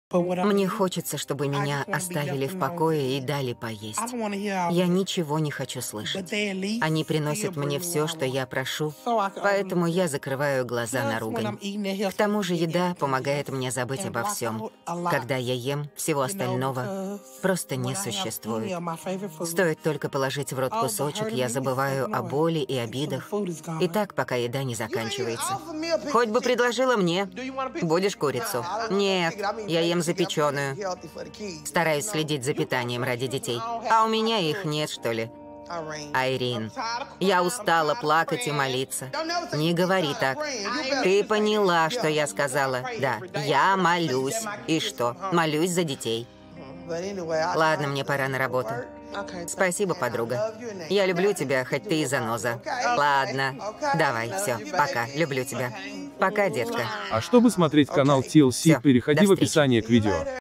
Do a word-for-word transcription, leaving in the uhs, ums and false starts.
Мне хочется, чтобы меня оставили в покое и дали поесть. Я ничего не хочу слышать. Они приносят мне все, что я прошу, поэтому я закрываю глаза на ругань. К тому же еда помогает мне забыть обо всем. Когда я ем, всего остального просто не существует. Стоит только положить в рот кусочек, я забываю о боли и обидах. И так, пока еда не заканчивается. Хоть бы предложила мне. Будешь курицу? Нет, я ем запеченную. Стараюсь следить за питанием ради детей. А у меня их нет, что ли? Айрин, я устала плакать и молиться. Не говори так. Ты поняла, что я сказала? Да, я молюсь. И что? Молюсь за детей. Ладно, мне пора на работу. Спасибо, подруга. Я люблю тебя, хоть ты и заноза. Ладно, давай, все, пока, люблю тебя. Пока, детка. А чтобы смотреть канал ти эл си, Всё, переходи до в встречи. описание к видео.